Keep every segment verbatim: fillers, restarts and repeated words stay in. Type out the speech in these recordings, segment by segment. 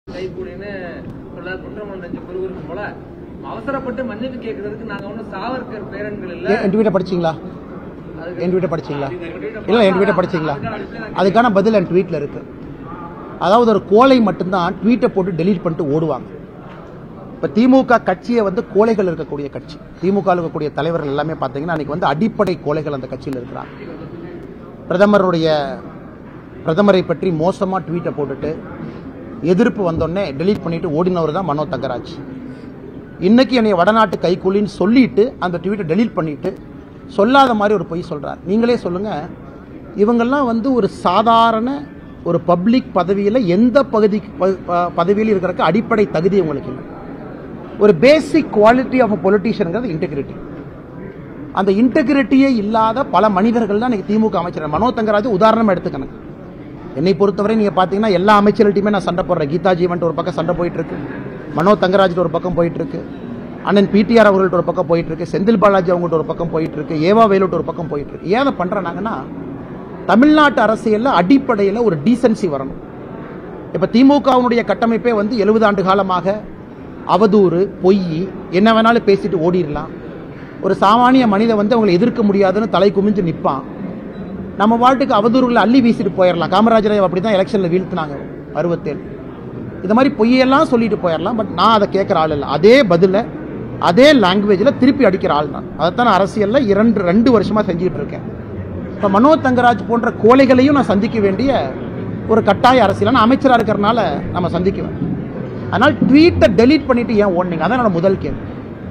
கைகூடின்னு சொல்ல குற்றம் நெஞ்சு குருவிற்கு போல அவசரப்பட்டு மன்னிப்பு கேட்கறதுக்கு நாங்க ஒன்றும் சாவர்கர் பேரன்கள் இல்ல. என் ட்வீட்டை படிச்சீங்களா? என் ட்வீட்டை படிச்சீங்களா? இல்லை, என் ட்வீட்டை படிச்சீங்களா? அதுக்கான பதில் என் ட்வீட்டில் இருக்கு. அதாவது ஒரு கோழை மட்டும்தான் ட்வீட்டை போட்டு டெலீட் பண்ணிட்டு ஓடுவாங்க. இப்போ திமுக கட்சியை வந்து கோழைகள் இருக்கக்கூடிய கட்சி. திமுக இருக்கக்கூடிய தலைவர்கள் எல்லாமே பார்த்தீங்கன்னா அன்றைக்கி வந்து அடிப்படை கோழைகள் அந்த கட்சியில் இருக்கிறாங்க. பிரதமருடைய பிரதமரை பற்றி மோசமாக ட்வீட்டை போட்டுட்டு எதிர்ப்பு வந்தோடனே டெலீட் பண்ணிட்டு ஓடினவர் தான் மனோ தங்கராஜ். இன்னைக்கு என்னை வடநாட்டு கைக்கூலின்னு சொல்லிட்டு அந்த ட்வீட்டை டெலீட் பண்ணிட்டு சொல்லாத மாதிரி ஒரு பொய் சொல்றார். நீங்களே சொல்லுங்க, இவங்கெல்லாம் வந்து ஒரு சாதாரண ஒரு பப்ளிக் பதவியில் எந்த பகுதி பதவியில் இருக்கிறக்கு அடிப்படை தகுதி உங்களுக்கு இல்லை. ஒரு பேசிக் குவாலிட்டி ஆஃப் அ பொலிட்டீஷியனுங்கிறது இன்டெகிரிட்டி. அந்த இன்டெகிரிட்டியே இல்லாத பல மனிதர்கள் தான் இன்னைக்கு திமுக அமைச்சர். மனோ தங்கராஜ் உதாரணம் எடுத்துக்கணும். என்னை பொறுத்தவரை நீங்க பாத்தீங்கன்னா எல்லா அமைச்சர்கள்ட்டையுமே நான் சண்டை போடுறேன். கீதா ஜீவன் ஒரு பக்கம் சண்டை போயிட்டு இருக்கு, மனோ தங்கராஜ் ஒரு பக்கம் போயிட்டு இருக்கு, அண்ணன் பிடிஆர் அவர்கள்ட்ட ஒரு பக்கம் போயிட்டு இருக்கு, செந்தில் பாலாஜி அவங்கள்ட்ட ஒரு பக்கம் போயிட்டு இருக்கு, ஏவா வேலூட் ஒரு பக்கம் போயிட்டு இருக்கு. ஏன் பண்றாங்கன்னா தமிழ்நாட்டு அரசியல்ல அடிப்படையில் ஒரு டீசன்சி வரணும். இப்ப திமுகவுடைய கட்டமைப்பே வந்து எழுபது ஆண்டு காலமாக அவதூறு பொய் என்ன வேணாலும் பேசிட்டு ஓடிடலாம். ஒரு சாமானிய மனித வந்து அவங்களை எதிர்க்க முடியாதுன்னு தலை குமிஞ்சு நிற்பான். நம்ம வாழ்த்துக்கு அவதூறுகளை அள்ளி வீசிட்டு போயிடலாம். காமராஜரை அப்படிதான் எலெக்ஷன்ல வீழ்த்தினாங்க அறுபத்தேழு. இது மாதிரி பொய்யெல்லாம் சொல்லிட்டு போயிடலாம். பட் நான் அதை கேட்கிற ஆள் இல்லை. அதே பதில அதே லாங்குவேஜில் திருப்பி அடிக்கிற ஆள் தான். அதைத்தான் அரசியல்ல இரண்டு ரெண்டு வருஷமா செஞ்சுட்டு இருக்கேன். இப்போ மனோ தங்கராஜ் போன்ற கோழைகளையும் நான் சந்திக்க வேண்டிய ஒரு கட்டாய அரசியல் அமைச்சராக இருக்கிறனால நம்ம சந்திக்குவேன். அதனால் ட்வீட்டை டெலீட் பண்ணிட்டு ஏன் ஓடுனீங்க? அதான் என்னோட முதல் கேள்வி.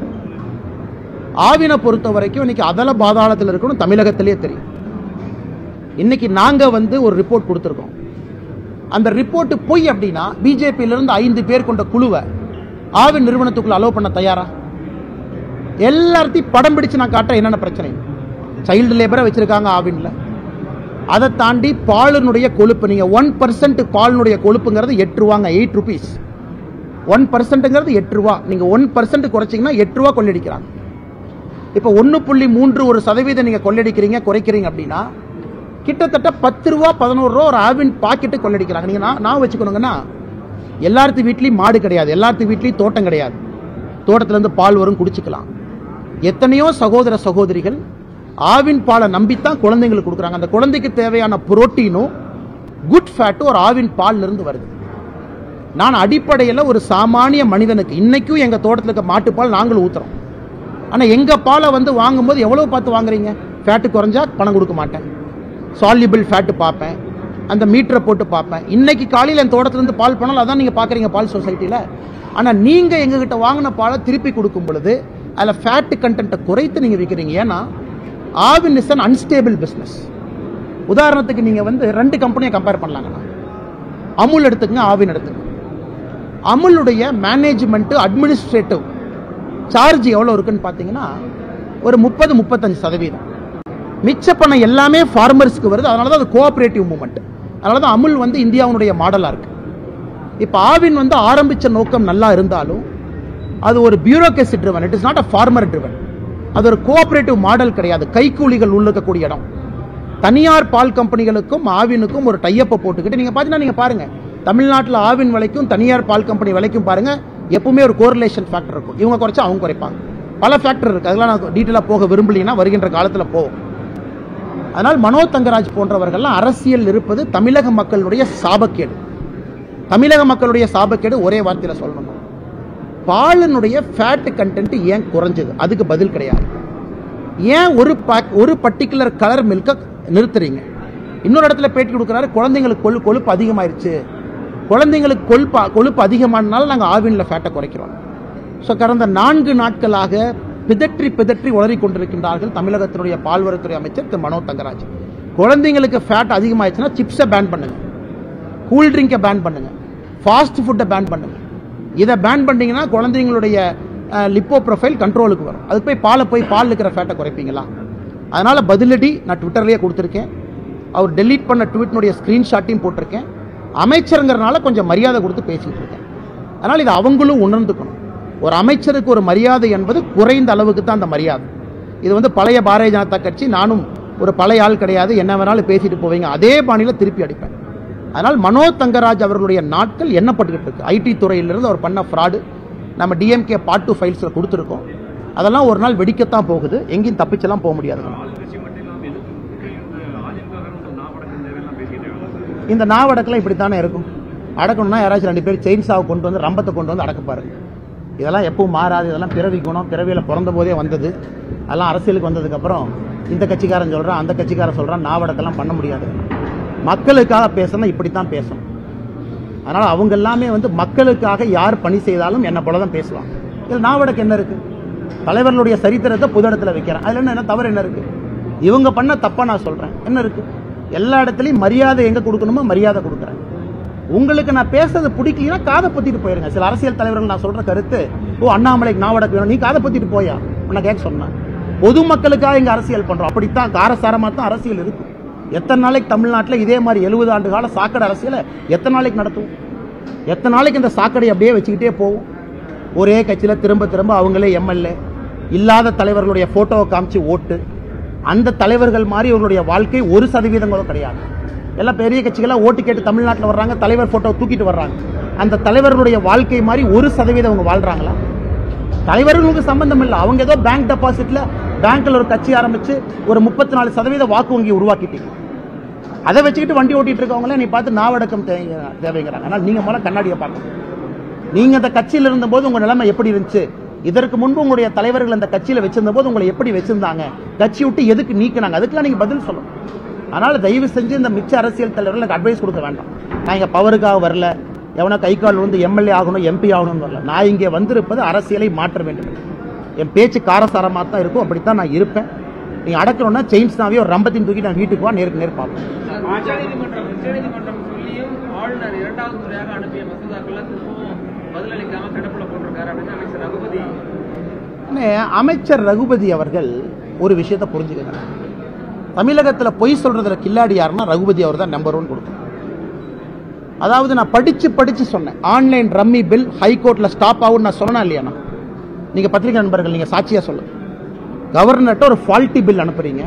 ஆவினை பொறுத்த வரைக்கும் இன்னைக்கு அதல பாதாளத்தில் இருக்கணும் தமிழகத்திலேயே தெரியும். இன்னைக்கு நாங்க வந்து ஒரு ரிப்போர்ட் கொடுத்துருக்கோம். அந்த ரிப்போர்ட் பொய் அப்படின்னா பிஜேபியிலிருந்து ஐந்து பேர் கொண்ட குழுவை ஆவின் நிறுவனத்துக்குள்ள அலோவ் பண்ண தயாரா? எல்லாத்தையும் படம் பிடிச்சு நான் காட்ட என்னென்ன பிரச்சனை. சைல்டு லேபரை வச்சிருக்காங்க ஆவின்ல. அதை தாண்டி பாலினுடைய கொழுப்பு, நீங்க ஒன் பர்சன்ட் பாலினுடைய கொழுப்புங்கிறது எட்டு ரூபாங்க, எயிட் ருபீஸ். ஒன் பர்சன்ட்ங்கிறது எட்டு ரூபா. நீங்க ஒன் பர்சன்ட் குறைச்சிங்கன்னா எட்டு ரூபா கொள்ளடிக்கிறாங்க. இப்ப ஒன்னு புள்ளி மூன்று ஒரு சதவீதம் நீங்க கொள்ளடிக்கிறீங்க குறைக்கிறீங்க அப்படின்னா கிட்டத்தட்ட பத்து ரூபா பதினோரு ரூபா ஒரு ஆவின் பாக்கெட்டு கொள்ளடிக்கிறாங்க. நீங்க நான் வச்சுக்கணுங்கன்னா எல்லாத்து வீட்லயும் மாடு கிடையாது, எல்லாத்து வீட்லயும் தோட்டம் கிடையாது. தோட்டத்துல இருந்து பால் வரும், குடிச்சுக்கலாம். எத்தனையோ சகோதர சகோதரிகள் ஆவின் பாலை நம்பித்தான் குழந்தைங்களுக்கு கொடுக்குறாங்க. அந்த குழந்தைக்கு தேவையான புரோட்டீனும் குட் ஃபேட்டும் ஒரு ஆவின் பால்ல இருந்து வருது. நான் அடிப்படையில் ஒரு சாமானிய மனிதனுக்கு இன்னைக்கும் எங்க தோட்டத்தில் இருக்க மாட்டுப்பால் நாங்களும் ஊத்துறோம். ஆனா எங்க பாலை வந்து வாங்கும்போது எவ்வளவு பார்த்து வாங்குறீங்க? ஃபேட்டு குறைஞ்சா பணம் கொடுக்க மாட்டேன், சால்யூபிள் ஃபேட்டு பார்ப்பேன், அந்த மீட்டரை போட்டு பார்ப்பேன். இன்னைக்கு காலையில் என் தோட்டத்திலிருந்து பால் பண்ணாலும் அதான் நீங்க பாக்குறீங்க பால் சொசைட்டியில். ஆனா நீங்க எங்ககிட்ட வாங்கின பாலை திருப்பி கொடுக்கும் பொழுது அதில் ஃபேட்டு கண்டென்ட்டை குறைத்து நீங்க விற்கிறீங்க. ஏன்னா Aavin is an unstable business. உதாரணத்துக்கு நீங்க வந்து ரெண்டு கம்பெனியை கம்பேர் பண்ணலாங்கண்ணா. அமுல் எடுத்துக்கங்க, ஆவின் எடுத்துக்கங்க. அமுலுடைய மேனேஜ்மெண்ட் அட்மினிஸ்ட்ரேட்டிவ் சார்ஜ் எவ்வளவு இருக்குன்னு பாத்தீங்கன்னா ஒரு முப்பது முப்பத்தஞ்சு சதவீதம். மிச்ச பணம் எல்லாமே ஃபார்மர்ஸ்க்கு வருது. அதனால தான் அது கோஆபரேட்டிவ் மூவ்மெண்ட். அதனால தான் அமுல் வந்து இந்தியாவுடைய மாடலா இருக்கு. இப்போ ஆவின் வந்து ஆரம்பிச்ச நோக்கம் நல்லா இருந்தாலும் அது ஒரு bureaucracy driven, it is not a farmer driven. அது ஒரு கோஆபரேட்டிவ் மாடல் கிடையாது. கைக்கூலிகள் உள்ளக்கூடிய இடம். தனியார் பால் கம்பெனிகளுக்கும் ஆவினுக்கும் ஒரு டைப்பை போட்டுக்கிட்டு நீங்க பாத்தீங்கன்னா நீங்க பாருங்க, தமிழ்நாட்டில் ஆவின் விலைக்கும் தனியார் பால் கம்பெனி விலைக்கும் பாருங்க எப்பவுமே ஒரு கோரிலேஷன் ஃபேக்டர் இருக்கும். இவங்க குறைச்சா அவங்க குறைப்பாங்க. பல ஃபேக்டர் இருக்கு. அதெல்லாம் நான் டீட்டெயிலாக போக விரும்பலீங்கன்னா வருகின்ற காலத்தில் போகும். அதனால் மனோ தங்கராஜ் போன்றவர்கள்லாம் அரசியல் இருப்பது தமிழக மக்களுடைய சாபக்கேடு. தமிழக மக்களுடைய சாபக்கேடு ஒரே வார்த்தையில் சொல்லணும். பாலினுடைய ஃபேட் கண்டென்ட் ஏன் குறைஞ்சது? அதுக்கு பதில் கிடையாது. ஏன் ஒரு ஒரு பர்டிகுலர் கலர் மில்க நிறுத்துறீங்க? இன்னொரு இடத்துல பேட்டி கொடுக்குறாரு, குழந்தைங்களுக்கு கொழு கொழுப்பு அதிகமாயிருச்சு, குழந்தைங்களுக்கு கொழுப்பு கொழுப்பு அதிகமானால நாங்கள் ஆவின்ல ஃபேட்டை குறைக்கிறோம். ஸோ கடந்த நான்கு நாட்களாக பிதற்றி பிதற்றி உளறி கொண்டிருக்கின்றார்கள் தமிழகத்தினுடைய பால்வரத்துறை அமைச்சர் திரு மனோ தங்கராஜ். குழந்தைங்களுக்கு ஃபேட் அதிகமாயிடுச்சுன்னா சிப்ஸை பேன் பண்ணுங்க, கூல் ட்ரிங்கை பேன் பண்ணுங்க, ஃபாஸ்ட் ஃபுட்டை பேன் பண்ணுங்க. இதை பேன் பண்ணீங்கன்னா குழந்தைங்களுடைய லிப்போ ப்ரொஃபைல் கண்ட்ரோலுக்கு வரும். அதுக்கு போய் பாலை போய் பால் இருக்கிற ஃபேட்டை குறைப்பீங்களா? அதனால பதிலடி நான் ட்விட்டர்லேயே கொடுத்துருக்கேன். அவர் டெலீட் பண்ண ட்வீட்னுடைய ஸ்கிரீன்ஷாட்டையும் போட்டிருக்கேன். அமைச்சருங்கிறனால கொஞ்சம் மரியாதை கொடுத்து பேசிட்டு இருக்கேன். அதனால் இது அவங்களும் உணர்ந்துக்கணும். ஒரு அமைச்சருக்கு ஒரு மரியாதை என்பது குறைந்த அளவுக்கு தான் அந்த மரியாதை. இது வந்து பழைய பாரதிய ஜனதா கட்சி, நானும் ஒரு பழைய ஆள் கிடையாது, என்ன வேணாலும் பேசிட்டு போவீங்க, அதே பாணியில் திருப்பி அடிப்பேன். அதனால் மனோ தங்கராஜ் அவர்களுடைய நாட்கள் எண்ணப்பட்டுக்கிட்டு இருக்கு. ஐடி துறையிலிருந்து அவர் பண்ண ஃப்ராடு நம்ம டிஎம்கே பார்ட் டூ ஃபைல்ஸில் கொடுத்துருக்கோம். அதெல்லாம் ஒரு நாள் வெடிக்கத்தான் போகுது, எங்கேயும் தப்பிச்செல்லாம் போக முடியாது. இந்த நாவடக்கெல்லாம் இப்படித்தானே இருக்கும். அடக்கணும்னா யாராச்சும் ரெண்டு பேர் செயின் சாவை கொண்டு வந்து ரம்பத்தை கொண்டு வந்து அடக்கப்பாரு. இதெல்லாம் எப்பவும் மாறாது. இதெல்லாம் பிறவி குணம், பிறவியில் பிறந்த போதே வந்தது. அதெல்லாம் அரசியலுக்கு வந்ததுக்கப்புறம் இந்த கட்சிக்காரன் சொல்கிறான், அந்த கட்சிக்காரன் சொல்கிறான், நாவடக்கெல்லாம் பண்ண முடியாது. மக்களுக்காக பேசணும், இப்படித்தான் பேசணும். அதனால் அவங்க எல்லாமே வந்து மக்களுக்காக யார் பணி செய்தாலும் என்ன போல தான் பேசுவாங்க. இதில் நாவடக்கு என்ன இருக்குது? தலைவர்களுடைய சரித்திரத்தை புது இடத்துல வைக்கிறேன், அதில் என்ன என்ன தவறு என்ன இருக்குது? இவங்க பண்ண தப்பா நான் சொல்கிறேன், என்ன இருக்குது? எல்லா இடத்துலையும் மரியாதை எங்கே கொடுக்கணுமோ மரியாதை கொடுக்குறேன். உங்களுக்கு நான் பேசுறது பிடிக்கலன்னா காதை பத்திட்டு போயிருங்க. சில அரசியல் தலைவர்கள் நான் சொல்ற கருத்து, ஓ அண்ணாமலைக்கு நாவடக்கு வேணும், நீ காதை பத்திட்டு போயா நான் கேட்க சொன்னேன். பொதுமக்களுக்காக இங்க அரசியல் பண்றோம், அப்படித்தான் காரசாரமா தான் அரசியல் இருக்கு. எத்தனை நாளைக்கு தமிழ்நாட்டில் இதே மாதிரி எழுபது ஆண்டு கால சாக்கடை அரசியலை எத்தனை நாளைக்கு நடத்துவோம்? எத்தனை நாளைக்கு இந்த சாக்கடை அப்படியே வச்சுக்கிட்டே போவோம்? ஒரே கட்சியில் திரும்ப திரும்ப அவங்களே எம்எல்ஏ, இல்லாத தலைவர்களுடைய போட்டோவை காமிச்சு ஓட்டு. அந்த தலைவர்கள் மாதிரி இவர்களுடைய வாழ்க்கை ஒரு சதவீதம் கூட கிடையாது. எல்லாம் பெரிய கட்சிகளாக ஓட்டு கேட்டு தமிழ்நாட்டில் வர்றாங்க, தலைவர் போட்டோ தூக்கிட்டு வர்றாங்க. அந்த தலைவர்களுடைய வாழ்க்கை மாதிரி ஒரு சதவீதம் அவங்க வாழ்றாங்களா? தலைவர்களுக்கு சம்பந்தம் இல்லை. அவங்க ஏதோ பேங்க் டெபாசிட்ல பேங்க்ல ஒரு கட்சி ஆரம்பிச்சு ஒரு முப்பத்தி நாலு சதவீத வாக்கு வங்கி உருவாக்கிட்டீங்க. அதை வச்சுக்கிட்டு வண்டி ஓட்டிட்டு இருக்கவங்களே நீ பார்த்து நாவடக்கம் தேவைங்கிறாங்க. ஆனால் நீங்க முதல்ல கண்ணாடியை பார்க்கணும். நீங்க அந்த கட்சியில் இருந்த போது உங்க நிலைமை எப்படி இருந்துச்சு? இதற்கு முன்பு உங்களுடைய தலைவர்கள் அந்த கட்சியில வச்சிருந்த போது உங்களை எப்படி வச்சிருந்தாங்க? கட்சி விட்டு எதுக்கு நீக்கினாங்க? அதுக்கெல்லாம் நீங்க பதில் சொல்லணும். அதனால தயவு செஞ்சு இந்த மிச்ச அரசியல் தலைவர்களுக்கு அட்வைஸ் கொடுக்க வேண்டாம். நான் இங்க பவருக்காக வரல, எவனா கை கால் வந்து எம்எல்ஏ ஆகணும் எம்பி ஆகணும்னு வரல. நான் இங்கே வந்திருப்பது அரசியலை மாற்ற வேண்டும். என் பேச்சு காரசாரமாக தான் இருக்கும், அப்படித்தான் நான் இருப்பேன். நீங்க அடக்கணும்னா செயின்ஸ்னாவே ஒரு ரம்பத்தின் தூக்கி நான் வீட்டுக்கு வா, நேருக்கு நேர் பார்ப்பேன். ஆளுநர் இரண்டாவது முறையாக அனுப்பிய மசோதாக்கள் பதிலளிக்காம கிடப்புல போட்டிருக்காரு அப்படின்னு அமைச்சர் ரகுபதி அமைச்சர் ரகுபதி அவர்கள் ஒரு விஷயத்தை புரிஞ்சுக்கிறாங்க. தமிழகத்தில் பொய் சொல்றதுல கில்லாடி யாருன்னா ரகுபதி அவர் தான் நம்பர் ஒன் கொடுக்கும். அதாவது நான் படிச்சு படிச்சு சொன்னேன், ஆன்லைன் ரம்மி பில் ஹைகோர்ட்ல ஸ்டாப் ஆகும் நான் சொன்னேன் இல்லையா? நீங்க பத்திரிகை நண்பர்கள் நீங்க சாட்சியா சொல்லுங்க. கவர்னர்ட்ட ஒரு ஃபால்ட்டி பில் அனுப்புறீங்க.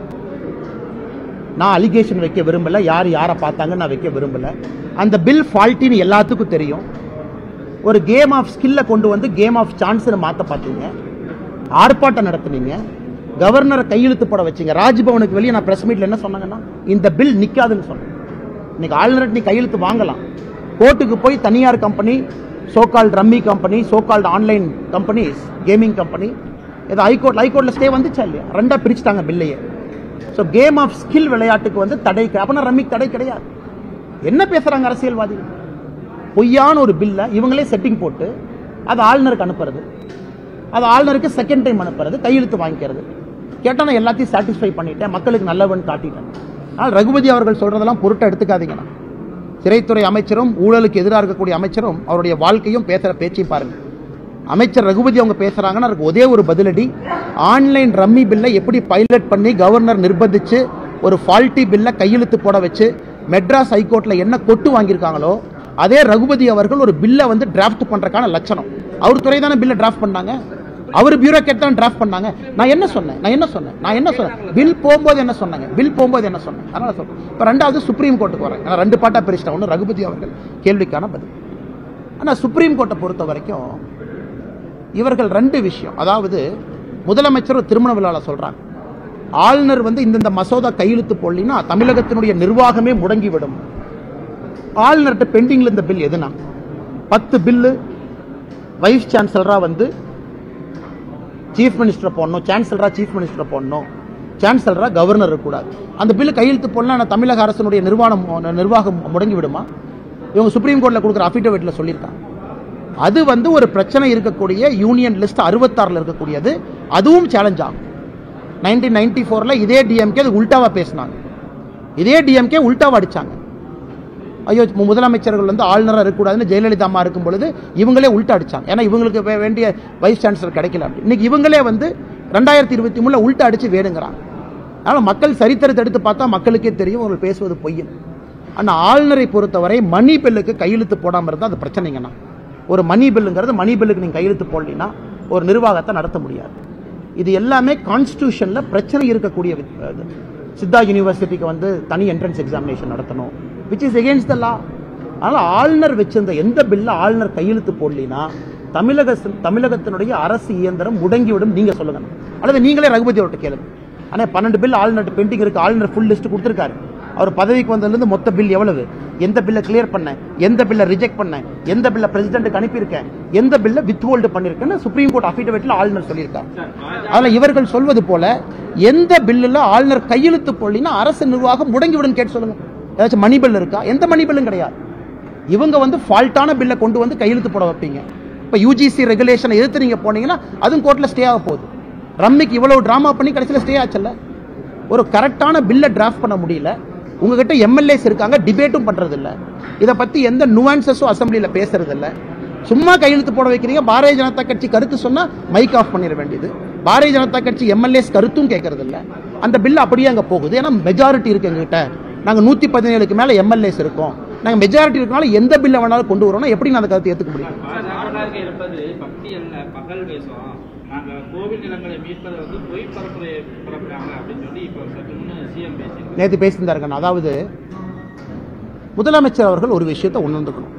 நான் அலிகேஷன் வைக்க விரும்பல, யார் யாரை பார்த்தாங்க நான் வைக்க விரும்பல. அந்த பில் ஃபால்ட்டின்னு எல்லாத்துக்கும் தெரியும். ஒரு கேம் ஆஃப் ஸ்கில்ல கொண்டு வந்து கேம் ஆஃப் சான்ஸ் மாத்த பார்த்தீங்க. ஆர்ப்பாட்டம் நடத்துனீங்க, கவர்னரை கையெழுத்து போட வச்சீங்க. ராஜ்பவனுக்கு வெளியே நான் பிரஸ் மீட்ல என்ன சொன்னாங்கன்னா, இந்த பில் நிக்காதுன்னு சொன்னேன். இன்னைக்கு ஆளுநர் நீ கையெழுத்து வாங்கலாம், கோர்ட்டுக்கு போய் தனியார் company, so called rummy company, so called online companies, gaming company, ஏதோ ஹைகோர்ட் ஹைகோர்ட்ல ஸ்டே வந்துச்சா இல்லையா? ரெண்டா பிரிச்சுட்டாங்க பில்லையே. ஸோ கேம் ஆஃப் ஸ்கில் விளையாட்டுக்கு வந்து தடை, அப்படின்னா ரம்மிக்கு தடை கிடையாது. என்ன பேசுறாங்க அரசியல்வாதி? பொய்யான ஒரு பில்ல இவங்களே செட்டிங் போட்டு அது ஆளுநருக்கு அனுப்புறது, அது ஆளுநருக்கு செகண்ட் டைம் அனுப்புறது, கையெழுத்து வாங்கிக்கிறது. கேட்டா நான் எல்லாத்தையும் சாட்டிஸ்ஃபை பண்ணிட்டேன், மக்களுக்கு நல்லவன் காட்டிட்டேன். ஆனால் ரகுபதி அவர்கள் சொல்றதெல்லாம் பொருட்டை எடுத்துக்காதீங்கண்ணா. சிறைத்துறை அமைச்சரும் ஊழலுக்கு எதிராக இருக்கக்கூடிய அமைச்சரும் அவருடைய வாழ்க்கையும் பேசுற பேச்சையும் பாருங்க. அமைச்சர் ரகுபதி அவங்க பேசுறாங்கன்னா அதுக்கு ஒரே ஒரு பதிலடி, ஆன்லைன் ரம்மி பில்லை எப்படி பைலட் பண்ணி கவர்னர் நிர்பந்திச்சு ஒரு ஃபால்ட்டி பில்லை கையெழுத்து போட வச்சு மெட்ராஸ் ஹைகோர்ட்ல என்ன கொட்டு வாங்கியிருக்காங்களோ அதே ரகுபதி அவர்கள் ஒரு பில்லை வந்து டிராஃப்ட் பண்றதுக்கான லட்சணம். அவர் துறை தானே பில்லை டிராஃப்ட் பண்ணாங்க, அவர் பியூரோக்ராட் தான் டிராஃப்ட் பண்ணாங்க. நான் என்ன சொன்னேன் நான் என்ன சொன்னேன் நான் என்ன சொன்னேன் பில் போகும்போது என்ன சொன்னாங்க, பில் போகும்போது என்ன சொன்னேன். அதனால சொல்றேன். இப்போ ரெண்டாவது சுப்ரீம் கோர்ட்டுக்கு வரேன். நான் ரெண்டு பாட்டா பிரிச்சிட்டேன். ஒன்று ரகுபதி அவர்கள் கேள்விக்கான பதில். ஆனால் சுப்ரீம் கோர்ட்டை பொறுத்த வரைக்கும் இவர்கள் ரெண்டு விஷயம், அதாவது முதலமைச்சர் ஒரு திருமண விழாவில் சொல்றாங்க, ஆளுநர் வந்து இந்த மசோதா கையெழுத்து போடலினா தமிழகத்தினுடைய நிர்வாகமே முடங்கிவிடும். ஆளுநர்கிட்ட பெண்டிங்ல இந்த பில் எதுனா பத்து பில்லு வைஸ் சான்சலரா வந்து சீஃப் மினிஸ்டர் போடணும், சான்சலரா சீஃப் மினிஸ்டர் போடணும், சான்சலரா கவர்னர் இருக்கக்கூடாது. அந்த பில்லு கையெழுத்து போடலாம் தமிழக அரசனுடைய நிர்வாகம் நிர்வாகம் முடங்கி விடுமா? இவங்க சுப்ரீம் கோர்ட்ல கொடுக்குற அஃபிடவிட்ல சொல்லியிருக்காங்க. அது வந்து ஒரு பிரச்சனை இருக்கக்கூடிய யூனியன் லிஸ்ட் அறுபத்தாறுல இருக்கக்கூடியது, அதுவும் சேலஞ்ச் ஆகும். நைன்டீன் நைன்டி ஃபோர்ல இதே டிஎம்கே அது உல்டாவா பேசினாங்க, இதே டிஎம்கே உல்டாவா அடிச்சாங்க. ஐயோ முதலமைச்சர்கள் வந்து ஆளுநராக இருக்கக்கூடாதுன்னு ஜெயலலிதா அம்மா இருக்கும் பொழுது இவங்களே உல்ட்டா அடிச்சாங்க. ஏன்னா இவங்களுக்கு வேண்டிய வைஸ் சான்சலர் கிடைக்கல. அப்படி இன்னைக்கு இவங்களே வந்து ரெண்டாயிரத்தி இருபத்தி மூணுல உல்ட்டா அடிச்சு வேணுங்கிறாங்க. அதனால மக்கள் சரித்திரத்தை எடுத்து பார்த்தா மக்களுக்கே தெரியும் அவர்கள் பேசுவது பொய்யும். ஆனால் ஆளுநரை பொறுத்தவரை மணி பில்லுக்கு கையெழுத்து போடாமல் இருந்தால் அது பிரச்சனைங்கண்ணா. ஒரு மணி பில்லுங்கிறது மணி பில்லுக்கு நீங்கள் கையெழுத்து போடலினா ஒரு நிர்வாகத்தை நடத்த முடியாது. இது எல்லாமே கான்ஸ்டிடியூஷன்ல பிரச்சனை இருக்கக்கூடிய. சித்தா யூனிவர்சிட்டிக்கு வந்து தனி என்ட்ரன்ஸ் எக்ஸாமினேஷன் நடத்தணும், which is against the law. அதனால் ஆளுநர் வச்சிருந்த எந்த பில்ல ஆளுநர் கையெழுத்து போடலினா தமிழக தமிழகத்தினுடைய அரசு இயந்திரம் முடங்கிவிடும். நீங்க சொல்லுங்க, அல்லது நீங்களே ரகுபதி அவர்கிட்ட கேளுங்க. ஆனால் பன்னெண்டு பில் ஆளுநர் பெண்டிங் இருக்கு. ஆளுநர் ஃபுல் லிஸ்ட் கொடுத்துருக்காரு. அவர் பதவிக்கு வந்ததுலேருந்து மொத்த பில் எவ்வளவு, எந்த பில்லை கிளியர் பண்ணேன், எந்த பில்லை ரிஜெக்ட் பண்ணேன், எந்த பில்லை பிரசிடென்ட்டுக்கு அனுப்பியிருக்கேன், எந்த பில்லை வித் ஹோல்டு பண்ணிருக்கேன்னு சுப்ரீம் கோர்ட் அஃபிடவிட்ல ஆளுநர் சொல்லியிருக்காரு. அதில் இவர்கள் சொல்வது போல எந்த பில்லில் ஆளுநர் கையெழுத்து போடலினா அரசு நிர்வாகம் முடங்கிவிடும் கேட்டு சொல்லுங்க. ஏதாச்சும் மணி பில் இருக்கா? எந்த மணி பில்லும் கிடையாது. இவங்க வந்து ஃபால்ட்டான பில்லை கொண்டு வந்து கையெழுத்து போட வைப்பீங்க. இப்போ யூஜிசி ரெகுலேஷனை எதிர்த்து நீங்க போனீங்கன்னா அதுவும் கோர்ட்ல ஸ்டே ஆக போகுது. ரம்மிக்கு இவ்வளவு டிராமா பண்ணி கடைசியில் ஸ்டே ஆச்சுல்ல. ஒரு கரெக்டான பில்லை டிராஃப்ட் பண்ண முடியல. உங்ககிட்ட எம்எல்ஏஸ் இருக்காங்க, டிபேட்டும் பண்றது இல்ல. இதை பத்தி எந்த நுவான்சஸும் அசம்பிளியில பேசுறது இல்ல. சும்மா கையெழுத்து போட வைக்கிறீங்க. பாரதிய ஜனதா கட்சி கருத்து சொன்னா மைக் ஆஃப் பண்ணிட வேண்டியது. பாரதிய ஜனதா கட்சி எம்எல்ஏஸ் கருத்தும் கேட்கறது இல்ல. அந்த பில் அப்படியே அங்க போகுது. ஏன்னா மெஜாரிட்டி இருக்கு எங்ககிட்ட. நாங்க நூத்தி பதினேழுக்கு மேல எம்எல்ஏஸ் இருக்கோம். நாங்க மெஜாரிட்டி இருக்கனால எந்த பில்ல வேணாலும் கொண்டு வரோம்னா எப்படி நான் அந்த கருத்தை ஏத்துக்க முடியும்? நேற்று பேசியிருந்தாருங்க. அதாவது முதலமைச்சர் அவர்கள் ஒரு விஷயத்தை உணர்ந்துக்கணும்.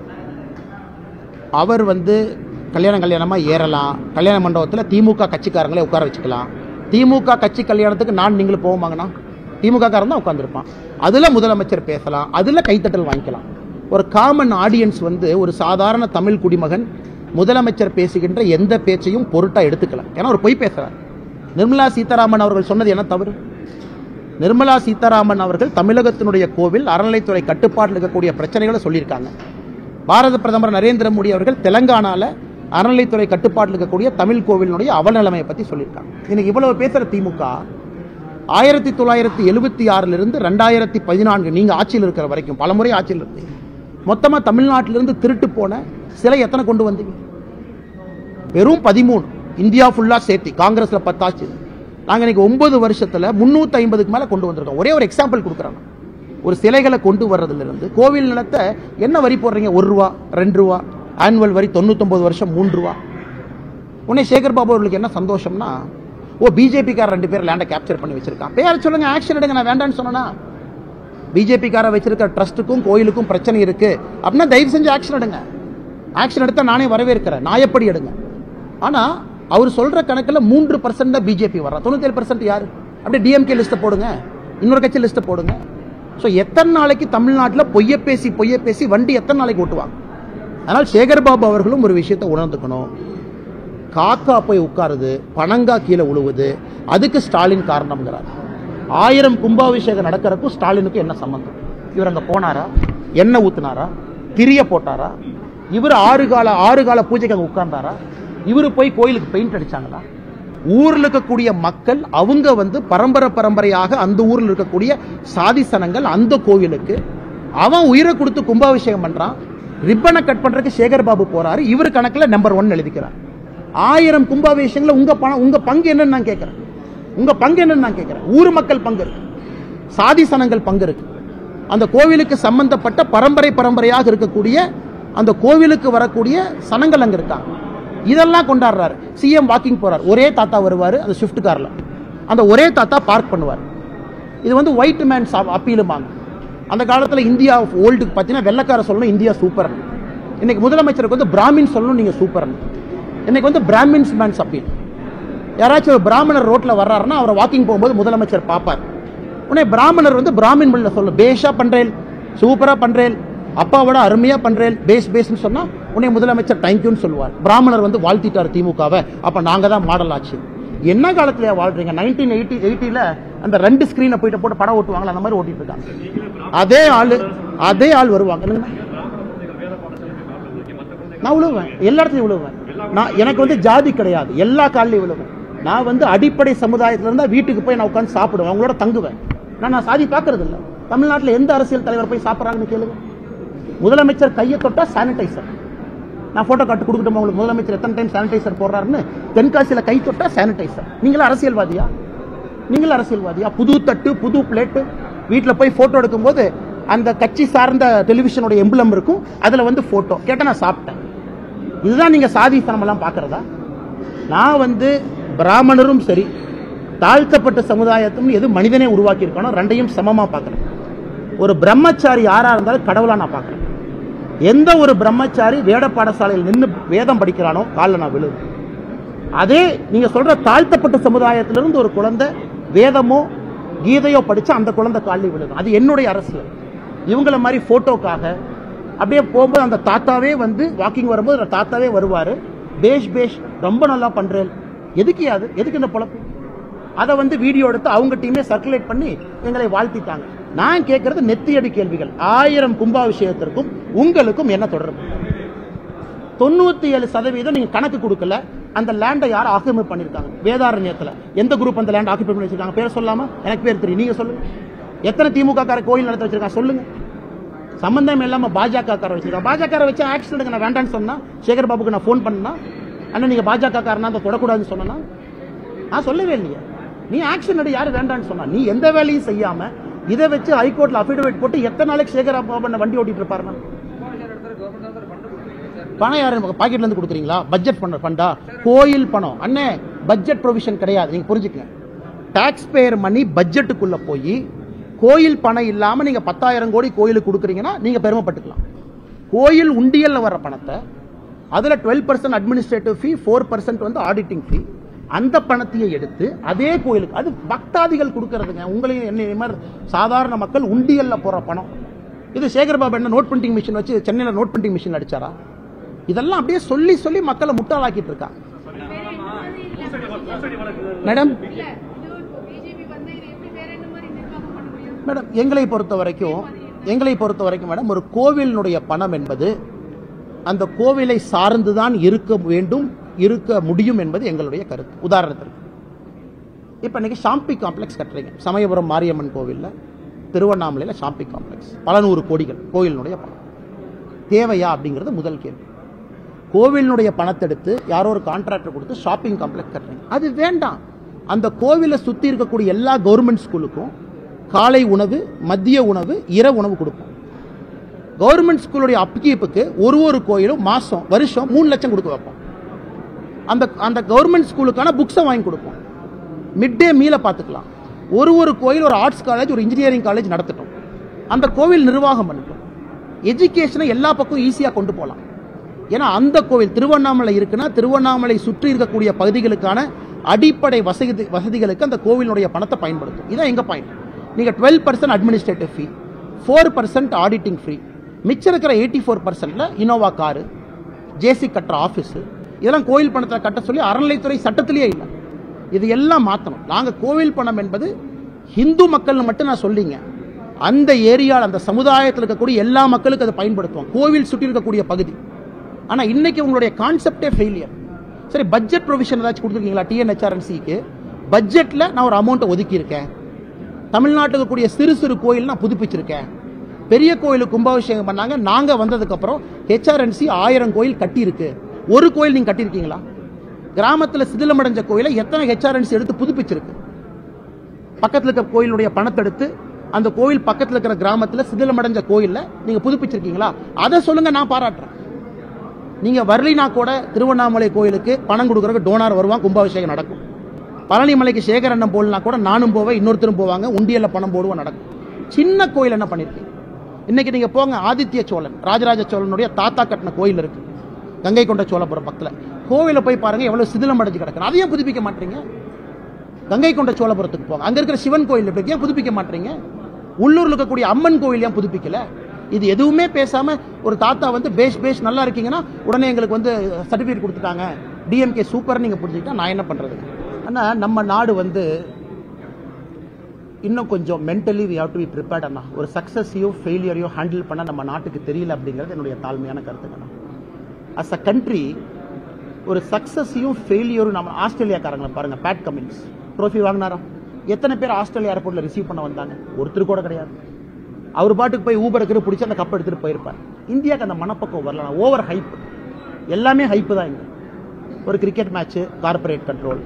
அவர் வந்து கல்யாணம் கல்யாணமா ஏறலாம், கல்யாண மண்டபத்தில் திமுக கட்சிக்காரங்களே உட்கார வச்சுக்கலாம். திமுக கட்சி கல்யாணத்துக்கு நான் நீங்களும் போவோமாங்கண்ணா? திமுக காரன் தான் உட்காந்துருப்பான். அதுல முதலமைச்சர் பேசலாம், அதுல கைத்தட்டல் வாங்கிக்கலாம். ஒரு காமன் ஆடியன்ஸ் வந்து ஒரு சாதாரண தமிழ் குடிமகன் முதலமைச்சர் பேசுகின்ற எந்த பேச்சையும் பொருட்டா எடுத்துக்கலாம். ஏன்னா ஒரு பொய் பேசுறார். நிர்மலா சீதாராமன் அவர்கள் சொன்னது என்ன தவறு? நிர்மலா சீதாராமன் அவர்கள் தமிழகத்தினுடைய கோவில் அறநிலைத்துறை கட்டுப்பாட்டில் இருக்கக்கூடிய பிரச்சனைகளை சொல்லியிருக்காங்க. பாரத பிரதமர் நரேந்திர மோடி அவர்கள் தெலங்கானால அறநிலைத்துறை கட்டுப்பாட்டில் இருக்கக்கூடிய தமிழ் கோவிலுடைய அவநிலைமையை பத்தி சொல்லியிருக்காங்க. இன்னைக்கு இவ்வளவு பேசுற திமுக ஆயிரத்தி தொள்ளாயிரத்தி எழுபத்தி ஆறுல இருந்து ரெண்டாயிரத்தி பதினான்கு நீங்க ஆட்சியில் இருக்கிற வரைக்கும் பலமுறை ஆட்சியில் இருக்கு. மொத்தமா தமிழ்நாட்டிலிருந்து திருட்டு போன சிலை எத்தனை கொண்டு வந்தீங்க? வெறும் பதிமூணு. இந்தியா ஃபுல்லா சேர்த்தி காங்கிரஸ்ல பத்தாச்சு. நாங்க இன்னைக்கு ஒன்பது வருஷத்துல முன்னூத்தி ஐம்பதுக்கு மேல கொண்டு வந்திருக்கோம். ஒரே ஒரு எக்ஸாம்பிள் கொடுக்குறாங்க. ஒரு சிலைகளை கொண்டு வர்றதுல இருந்து கோவில் நிலத்தை என்ன வரி போடுறீங்க? ஒரு ரூபா, ரெண்டு ரூபா. ஆனுவல் வரி தொண்ணூத்தி ஒன்பது வருஷம் மூன்று ரூபா. உடனே சேகர் பாபு அவர்களுக்கு என்ன சந்தோஷம்னா, ஓ பிஜேபி கார ரெண்டு பேர் லேண்டை கேப்சர் பண்ணி வச்சிருக்கான், பேர் சொல்லுங்க, ஆக்ஷன் எடுங்க. நான் வேண்டான்னு சொன்னா பிஜேபி கார வச்சிருக்க ட்ரஸ்ட்டுக்கும் கோயிலுக்கும் பிரச்சனை இருக்கு அப்படின்னா தயவு செஞ்சு ஆக்ஷன் எடுங்க. ஆக்ஷன் எடுத்தா நானே வரவேற்கிறேன், நான் எப்படி எடுங்க. ஆனா அவர் சொல்ற கணக்குல மூன்று பர்சன்ட் தான் பிஜேபி வர்றா. தொண்ணூத்தி ஏழு பர்சன்ட் யாரு? அப்படியே டிஎம்கே லிஸ்ட் போடுங்க, இன்னொரு கட்சி லிஸ்ட் போடுங்க. ஸோ எத்தனை நாளைக்கு தமிழ்நாட்டில் பொய்ய பேசி பொய்ய பேசி வண்டி எத்தனை நாளைக்கு ஓட்டுவாங்க? அதனால் சேகர் பாபு அவர்களும் ஒரு விஷயத்தை உணர்ந்துக்கணும். காக்கா போய் உட்காருது, பணங்கா கீழே உழுவுது, அதுக்கு ஸ்டாலின் காரணம்ங்கிறார். ஆயிரம் கும்பாபிஷேகம் நடக்கிறதுக்கும் ஸ்டாலினுக்கும் என்ன சம்பந்தம்? இவர் அங்க போனாரா? எண்ணெய் ஊத்துனாரா? திரிய போட்டாரா? இவர் ஆறு கால ஆறு கால பூஜைக்கு அங்க உட்கார்ந்தாரா? இவரு போய் கோயிலுக்கு பெயிண்ட் அடிச்சாங்களா? ஊர்ல இருக்கக்கூடிய மக்கள் அவங்க வந்து பரம்பரை பரம்பரையாக அந்த ஊர்ல இருக்கக்கூடிய சாதி சனங்கள் அந்த கோவிலுக்கு அவன் உயிரை கொடுத்து கும்பாபிஷேகம் பண்றான். ரிப்பனை கட் பண்றதுக்கு சேகர் பாபு போறாரு. இவர் கணக்குல நம்பர் ஒன் எழுதிக்கிறார். ஆயிரம் கும்பாபிஷேகங்கள உங்க பணம், உங்க பங்கு என்னன்னு நான் கேட்கிறேன். உங்க பங்கு என்னன்னு நான் கேட்கிறேன். ஊர் மக்கள் பங்கு இருக்கு, சாதி சனங்கள் பங்கு இருக்கு. அந்த கோவிலுக்கு சம்பந்தப்பட்ட பரம்பரை பரம்பரையாக இருக்கக்கூடிய அந்த கோவிலுக்கு வரக்கூடிய சனங்கள் அங்க இருக்காங்க. இதெல்லாம் கொண்டாடுறாரு. சிஎம் வாக்கிங் போறார், ஒரே தாத்தா வருவாரு அந்த ஸ்விஃப்ட் கார்ல. அந்த ஒரே தாத்தா பார்க் பண்ணுவார். இது வந்து ஒயிட் மேன் அப்பீலுமாங்க. அந்த காலத்துல இந்தியா ஓல்டுக்கு பார்த்தீங்கன்னா வெள்ளக்கார சொல்லணும் இந்தியா சூப்பர். இன்னைக்கு முதலமைச்சருக்கு வந்து பிராமின் சொல்லணும் நீங்க சூப்பர். இன்னைக்கு வந்து பிராமின்ஸ் மேன்ஸ் அப்பீல். யாராச்சும் ஒரு பிராமணர் ரோட்ல வர்றாருன்னா அவரை வாக்கிங் போகும்போது முதலமைச்சர் பார்ப்பார். உடனே பிராமணர் வந்து பிராமின் மொழியில சொல்லணும், பேஷா பண்றேன், சூப்பரா பண்றேன், அப்பாவோட அருமையா பண்றேன், பேஸ் பேஸ்ன்னு சொன்னா உடனே முதலமைச்சர் தேங்க்யூன்னு சொல்லுவார். பிராமணர் வந்து வாழ்த்திட்டார் திமுகவை, அப்ப நாங்க தான் மாடல் ஆச்சு. என்ன காலத்துல வாழ்றீங்க? நைன்டீன் எயிட்டி எயிட்டில அந்த ரெண்டு ஸ்கிரீனை போயிட்டு போட்டு படம் ஓட்டுவாங்களா, அந்த மாதிரி ஓட்டிட்டு இருக்காங்க. அதே ஆளு அதே ஆள் வருவாங்க. நான் விழுவேன், எல்லா இடத்துலயும் விழுவேன். நான் எனக்கு வந்து ஜாதி கிடையாது, எல்லா காலையும் விழுவேன். நான் வந்து அடிப்படை சமுதாயத்துல இருந்தா வீட்டுக்கு போய் நான் உட்காந்து சாப்பிடுவேன், அவங்களோட தங்குவேன். நான் நான் சாதி பாக்குறது இல்லை. தமிழ்நாட்டில் எந்த அரசியல் தலைவர் போய் சாப்பிட்றாங்கன்னு கேளுங்க. முதலமைச்சர் கையை தொட்டா சானிடைசர். நான் போட்டோ காட்டு கொடுக்கட்டும் உங்களுக்கு, முதலமைச்சர் எத்தனை டைம் சானிடைசர் போடுறாருன்னு. தென்காசியில கை தொட்டா சானிடைசர். நீங்களும் அரசியல்வாதியா? நீங்களும் அரசியல்வாதியா? புது தட்டு புது பிளேட்டு. வீட்டில் போய் போட்டோ எடுக்கும் போது அந்த கட்சி சார்ந்த டெலிவிஷனோட எம்பளம் இருக்கும், அதுல வந்து போட்டோ கேட்ட நான் சாப்பிட்டேன். இதுதான் நீங்க சாதி சனமெல்லாம் பாக்குறதா? நான் வந்து பிராமணரும் சரி தாழ்த்தப்பட்ட சமுதாயத்தும் எது மனிதனே உருவாக்கி இருக்கானோ ரெண்டையும் சமமா பாக்குறேன். ஒரு பிரம்மச்சாரி யாரா இருந்தாலும் கடவுளா நான் பார்க்கிறேன். எந்த ஒரு பிரம்மச்சாரி வேட பாடசாலையில் நின்று வேதம் படிக்கிறானோ காலில் நான் விழுது. அதே நீங்க சொல்ற தாழ்த்தப்பட்ட சமுதாயத்திலிருந்து ஒரு குழந்தை வேதமோ கீதையோ படிச்சு அந்த குழந்தை காலில் விழுது. அது என்னுடைய அரசியல். இவங்கள மாதிரி போட்டோக்காக அப்படியே போகும்போது அந்த தாத்தாவே வந்து வாக்கிங் வரும்போது அந்த தாத்தாவே வருவாரு, பேஷ் பேஷ் ரொம்ப நல்லா பண்றேன். எதுக்கு அது எதுக்கு இந்த பொழப்பு? அதை வந்து வீடியோ எடுத்து அவங்க டீமே சர்க்குலேட் பண்ணி எங்களை வாழ்த்திட்டாங்க. நான் கேட்கறது நெத்தியடி கேள்விகள். ஆயிரம் கும்பாபிஷேகத்திற்கும் உங்களுக்கும் என்ன தொடர்பு? தொண்ணூத்தி ஏழு சதவீதம் நீங்க கணக்கு கொடுக்கல. அந்த லேண்டை யார் ஆக்கிரமிப்பு பண்ணிருக்காங்க? வேதாரண்யத்துல எந்த குரூப் அந்த லேண்ட் ஆக்கிரமிப்பு பண்ணி வச்சிருக்காங்க? பேர் சொல்லாம எனக்கு பேர் தெரியும், நீங்க சொல்லுங்க. எத்தனை திமுக கார கோயில் நடத்த வச்சிருக்காங்க சொல்லுங்க. சம்பந்தம் இல்லாம பாஜக கார வச்சிருக்காங்க. பாஜக வச்சு ஆக்ஷன் எடுக்க நான் வேண்டான்னு சொன்னா, சேகர் பாபுக்கு நான் போன் பண்ணா, அண்ணா நீங்க பாஜக காரனா அதை தொடக்கூடாதுன்னு சொன்னா நான் சொல்லவே இல்லையா? நீ ஆக்ஷன் எடு, யாரு வேண்டான்னு சொன்னா? நீ எந்த வேலையும் செய்யாம இதை வச்சு ஹைகோர்ட்ல அபிடவிட் போட்டு எத்தனை நாளைக்கு சேகர் பாபு வண்டி ஓட்டிட்டு இருப்பாரு? பணம் யாரு பாக்கெட்ல இருந்து கொடுக்குறீங்களா? பட்ஜெட் பண்ண ஃபண்டா? கோயில் பணம் அண்ணே, பட்ஜெட் ப்ரொவிஷன் கிடையாது. நீங்க புரிஞ்சுக்கங்க. டாக்ஸ் பேயர் மணி பட்ஜெட்டுக்குள்ள போய் கோயில் பணம் இல்லாம நீங்க பத்தாயிரம் கோடி கோயிலுக்கு கொடுக்குறீங்கன்னா நீங்க பெருமைப்பட்டுக்கலாம். கோயில் உண்டியல்ல வர பணத்தை அதுல twelve percent administrative fee, four percent வந்து ஆடிட்டிங் ஃபீ, அந்த பணத்தையே எடுத்து அதே கோயிலுக்கு, அது பக்தாதிகள் கொடுக்கறதுங்க. உங்களையும் என்ன மாதிரி சாதாரண மக்கள் உண்டியல்ல போற பணம். இது சேகர்பாபு என்ன நோட் பிரிண்டிங் மிஷின் வச்சு சென்னையில் நோட் பிரிண்டிங் மிஷின் அடிச்சாரா? இதெல்லாம் அப்படியே சொல்லி சொல்லி மக்களை முட்டாளாக்கிட்டு இருக்காங்க. மேடம் மேடம் எங்களை பொறுத்த வரைக்கும் எங்களை பொறுத்த வரைக்கும் மேடம் ஒரு கோவிலினுடைய பணம் என்பது அந்த கோவிலை சார்ந்துதான் இருக்க வேண்டும், இருக்க முடியும் என்பது எங்களுடைய கருத்து. உதாரணத்திற்கு இப்ப இன்னைக்கு ஷாம்பி காம்ப்ளெக்ஸ் கட்டுறீங்க. சமயபுரம் மாரியம்மன் கோவில்ல, திருவண்ணாமலையில் ஷாம்பி காம்ப்ளெக்ஸ் பல நூறு கோடிகள் கோவிலினுடைய பணம் தேவையா அப்படிங்கிறது முதல் கேள்வி. கோவிலினுடைய பணத்தை எடுத்து யாரோ ஒரு கான்ட்ராக்டர் கொடுத்து ஷாப்பிங் காம்ப்ளெக்ஸ் கட்டுறீங்க, அது வேண்டாம். அந்த கோவிலை சுத்தி இருக்கக்கூடிய எல்லா கவர்மெண்ட் ஸ்கூலுக்கும் காலை உணவு, மதிய உணவு, இரவு உணவு கொடுப்போம். கவர்மெண்ட் ஸ்கூலுடைய அப்கீப்புக்கு ஒரு ஒரு கோயிலும் மாசம் வருஷம் மூணு லட்சம் கொடுக்க வைப்போம். அந்த அந்த கவர்மெண்ட் ஸ்கூலுக்கான புக்ஸை வாங்கி கொடுப்போம். மிட் டே மீலை பார்த்துக்கலாம். ஒரு ஒரு கோயில் ஒரு ஆர்ட்ஸ் காலேஜ், ஒரு இன்ஜினியரிங் காலேஜ் நடத்தட்டும். அந்த கோவில் நிர்வாகம் பண்ணட்டும். எஜுகேஷனை எல்லா பக்கம் ஈஸியாக கொண்டு போகலாம். ஏன்னா அந்த கோவில் திருவண்ணாமலை இருக்குன்னா திருவண்ணாமலை சுற்றி இருக்கக்கூடிய பகுதிகளுக்கான அடிப்படை வசதி வசதிகளுக்கு அந்த கோவிலுடைய பணத்தை பயன்படுத்தும். இதான் எங்க பாயிண்ட். நீங்க twelve percent administrative fee, four percent auditing fee, மிச்சம் இருக்கிற எயிட்டி ஃபோர் பர்சன்ட்ல இனோவா காரு, ஜேசி கட்டுற ஆஃபீஸ், இதெல்லாம் கோயில் பணத்தை கட்ட சொல்லி அறநிலைத்துறை சட்டத்திலேயே இல்லை. இது எல்லாம் மாற்றணும். நாங்கள் கோவில் பணம் என்பது ஹிந்து மக்கள் மட்டும் நான் சொல்லிங்க, அந்த ஏரியாவில் அந்த சமுதாயத்தில் இருக்கக்கூடிய எல்லா மக்களுக்கும் அதை பயன்படுத்துவோம், கோவில் சுற்றி இருக்கக்கூடிய பகுதி. ஆனால் இன்னைக்கு உங்களுடைய கான்செப்டே ஃபெயிலியர். சரி, பட்ஜெட் ப்ரொவிஷன் ஏதாச்சும் கொடுத்துருக்கீங்களா? டிஎன்ஹெச்ஆர்என்சிக்கு பட்ஜெட்டில் நான் ஒரு அமௌண்ட்டை ஒதுக்கி இருக்கேன். தமிழ்நாட்டில் இருக்கக்கூடிய சிறு சிறு கோயில் நான் புதுப்பிச்சிருக்கேன். பெரிய கோயிலுக்கு கும்பாபிஷேகம் பண்ணாங்க. நாங்கள் வந்ததுக்கு அப்புறம் ஹெச்ஆர்என்சி ஆயிரம் கோயில் கட்டியிருக்கு. ஒரு கோயில் நீங்க கட்டியிருக்கீங்களா? கிராமத்தில் சிதிலமடைஞ்ச கோயிலை எத்தனை ஹெச்ஆர்என்சி எடுத்து புதுப்பிச்சிருக்கு? பக்கத்தில் இருக்கிற கோயிலுடைய பணத்தை எடுத்து அந்த கோயில் பக்கத்தில் இருக்கிற கிராமத்தில் சிதிலமடைஞ்ச கோயில்ல நீங்க புதுப்பிச்சிருக்கீங்களா? அதை சொல்லுங்க, நான் பாராட்டுறேன். நீங்க வரலினா கூட திருவண்ணாமலை கோயிலுக்கு பணம் கொடுக்கறதுக்கு டோனார் வருவான், கும்பாபிஷேகம் நடக்கும். பழனிமலைக்கு சேகர் அண்ணன் போடலாம் கூட நானும் போவேன், இன்னொருத்தரும் போவாங்க, உண்டியல்ல பணம் போடுவோம், நடக்கும். சின்ன கோயில் என்ன பண்ணிருக்கீங்க? இன்னைக்கு நீங்க போங்க, ஆதித்ய சோழன் ராஜராஜ சோழனுடைய தாத்தா கட்டின கோயில் இருக்கு கங்கை கொண்ட சோழபுரம் பக்கத்தில். கோவில போய் பாருங்க எவ்வளவு சிதிலம் அடைஞ்சு கிடக்கு. அதையும் புதுப்பிக்க மாட்டீங்க. கங்கை கொண்ட சோழபுரத்துக்கு போங்க, அங்க இருக்கிற சிவன் கோயில் ஏன் புதுப்பிக்க மாட்டீங்க? உள்ளூர்ல இருக்கக்கூடிய அம்மன் கோயில் ஏன் புதுப்பிக்கல? இது எதுவுமே பேசாம ஒரு தாத்தா வந்து பேஷ் பேஷ் நல்லா இருக்கீங்கன்னா உடனே எங்களுக்கு வந்து சர்டிபிகேட் கொடுத்துட்டாங்க, டிஎம்கே சூப்பர் நீங்க புரிஞ்சுக்கிட்டா நான் என்ன பண்றது? ஆனா நம்ம நாடு வந்து இன்னும் கொஞ்சம் mentally we have to be prepared அண்ணா. ஒரு சக்சஸையும் ஃபெயிலியரையும் ஹேண்டில் பண்ண நம்ம நாட்டுக்கு தெரியல அப்படிங்கிறது என்னுடைய தாழ்மையான கருத்துக்கண்ணா. அஸ் அ கண்ட்ரி ஒரு சக்சஸையும் ஃபெயிலியரும் நம்ம ஆஸ்திரேலியாக்காரங்களை பாருங்க, பேட் கமின்ஸ் ட்ரோஃபி வாங்கினாரா? எத்தனை பேர் ஆஸ்திரேலியா ஏர்போர்ட்ல ரிசீவ் பண்ண வந்தாங்க? ஒருத்தர் கூட கிடையாது. அவர் பாட்டுக்கு போய் ஊபருக்கு பிடிச்சி அந்த கப் எடுத்துட்டு போயிருப்பார். இந்தியாவுக்கு அந்த மனப்பக்கம் வரல. ஓவர் ஹைப், எல்லாமே ஹைப்பு தான். இங்க ஒரு cricket match corporate control,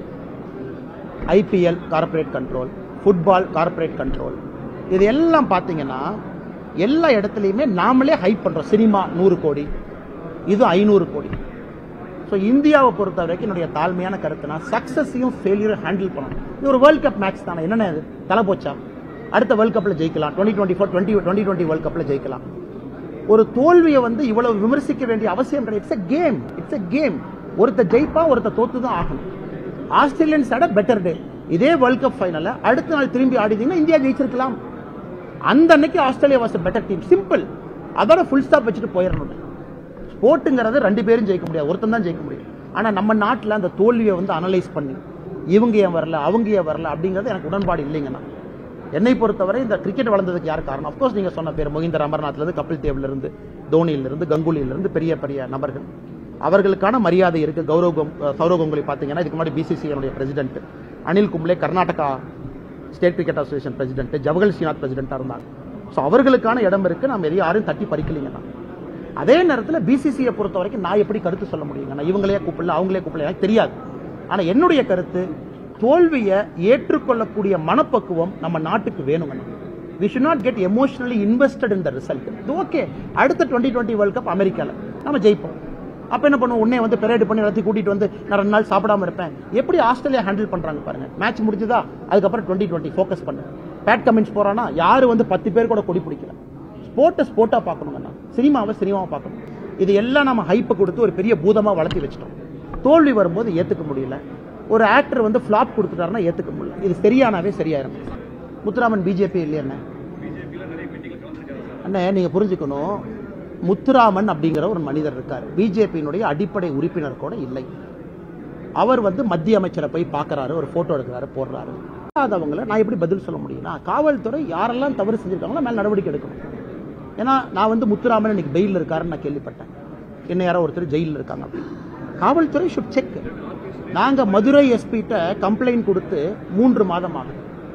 IPL corporate control, football corporate control. இது எல்லாம் பார்த்தீங்கன்னா எல்லா இடத்துலையுமே நாமளே ஹைப் பண்றோம். சினிமா நூறு கோடி, இது ஐநூறு கோடி. ஸோ இந்தியாவை பொறுத்த வரைக்கும் என்னுடைய தாழ்மையான கருத்துனா சக்சஸையும் ஃபெயிலியரும் ஹேண்டில் பண்ணணும். இது ஒரு வேர்ல்ட் கப் மேட்ச் தானே, என்னென்ன தலை போச்சா? அடுத்த வேர்ல்ட் கப்ல ஜெயிக்கலாம், twenty twenty four twenty twenty twenty world கப்ல ஜெயிக்கலாம். ஒரு தோல்வியை வந்து இவ்வளவு விமர்சிக்க வேண்டிய அவசியம் கிடையாது. It's a game, it's a game. ஒருத்த ஜெயிப்பா, ஒருத்த தோத்து தான் ஆகணும். ஆஸ்திரேலியன்ஸ் ஆட பெட்டர் டே. இதே வேர்ல்ட் கப் ஃபைனல்ல அடுத்த நாள் திரும்பி ஆடினீங்கன்னா இந்தியா ஜெயிச்சிருக்கலாம். அந்த அன்னைக்கு Australia was better team. Simple. அதோட ஃபுல் ஸ்டாப் வச்சுட்டு போயிடணும். ஸ்போர்ட்டுங்கிறது ரெண்டு பேரும் ஜெயிக்க முடியாது, ஒருத்தன் தான் ஜெயிக்க முடியும். ஆனா நம்ம நாட்டில் அந்த தோல்வியை வந்து அனலைஸ் பண்ணி இவங்க ஏன் வரல, அவங்க ஏன் வரல அப்படிங்கிறது எனக்கு உடன்பாடு இல்லைங்கண்ணா. என்னை பொறுத்தவரை இந்த கிரிக்கெட் வளர்ந்ததுக்கு யார் காரணம்? அப்கோர்ஸ் நீங்க சொன்ன பேர் மொஹிந்தர் அமர்நாத்ல இருந்து, கபில் தேவ்ல இருந்து, தோனியில இருந்து, கங்குலியில இருந்து பெரிய பெரிய நபர்கள். அவர்களுக்கான மரியாதை இருக்கு. கௌரவ் சௌரவ் கங்குலி பாத்தீங்கன்னா இதுக்கு முன்னாடி BCCI president, Anil Kumble Karnataka state cricket association president, Jawaharlal Srinath பிரசிடென்டா இருந்தாங்க. ஸோ அவர்களுக்கான இடம் இருக்கு. நம்ம எதையும் யாரும் தட்டி பறிக்கலீங்கன்னா. அதே நேரத்தில் பிசிசிஐ பொறுத்த வரைக்கும் நான் எப்படி கருத்து சொல்ல முடியுங்க? இவங்களே கூப்பிடல, அவங்களே கூப்பிடல, எனக்கு தெரியாது. ஆனா என்னுடைய கருத்து, தோல்வியை ஏற்றுக்கொள்ளக்கூடிய மனப்பக்குவம் நம்ம நாட்டுக்கு வேணுங்க. we should not get emotionally invested in the result. Okay, அடுத்த டுவெண்ட்டி டுவெண்ட்டி வேர்ல்ட் கப் அமெரிக்கால நம்ம ஜெயிப்போம். அப்ப என்ன பண்ணுவோம்? உடனே வந்து பெரேட் பண்ணி எல்லாத்தையும் கூட்டிட்டு வந்து நான் ரெண்டு நாள் சாப்பிடாம இருப்பேன். எப்படி ஆஸ்திரேலியா ஹேண்டில் பண்றாங்க பாருங்க. மேட்ச் முடிஞ்சதா, அதுக்கப்புறம் டுவெண்ட்டி டுவெண்ட்டி ஃபோக்கஸ் பண்ணு. பேட் கமின்ஸ் போறானா, யாரு வந்து பத்து பேர் கூட கொடி பிடிக்கல. ஸ்போர்ட்டை ஸ்போர்ட்டா பார்க்கணுங்க, சினிமாவை சினிமாவை பார்க்கணும். இது எல்லாம் நம்ம ஹைப்பை கொடுத்து ஒரு பெரிய பூதமா வளர்த்தி வச்சிட்டோம். தோல்வி வரும்போது ஏத்துக்க முடியல. ஒரு ஆக்டர் வந்து ஃபிளாப் கொடுத்துட்டாருன்னா ஏத்துக்க முடியல. இது சரியானவே சரியாயிரும். முத்துராமன் பிஜேபி இல்லையா அண்ணே? நீங்க புரிஞ்சுக்கணும், முத்துராமன் அப்படிங்கிற ஒரு மனிதர் இருக்கார், பிஜேபியினுடைய அடிப்படை உறுப்பினர் கூட இல்லை. அவர் வந்து மத்திய அமைச்சரை போய் பார்க்கறாரு, ஒரு போட்டோ எடுக்கிறாரு, போடுறாரு. அவங்கள நான் எப்படி பதில் சொல்ல முடியும்னா, காவல்துறை யாரெல்லாம் தவறு செஞ்சிருக்காங்களோ மேல நடவடிக்கை எடுக்கணும். ஏன்னா நான் வந்து முத்துராமன் இன்னைக்கு பெயில் இருக்காருன்னு நான் கேள்விப்பட்டேன். என்ன யாரோ ஒருத்தர் ஜெயிலில் இருக்காங்க அப்படின்னு. காவல்துறை ஷுட் செக். நாங்க மதுரை எஸ்பிட்ட கம்ப்ளைண்ட் கொடுத்து மூன்று மாதம் ஆகுது.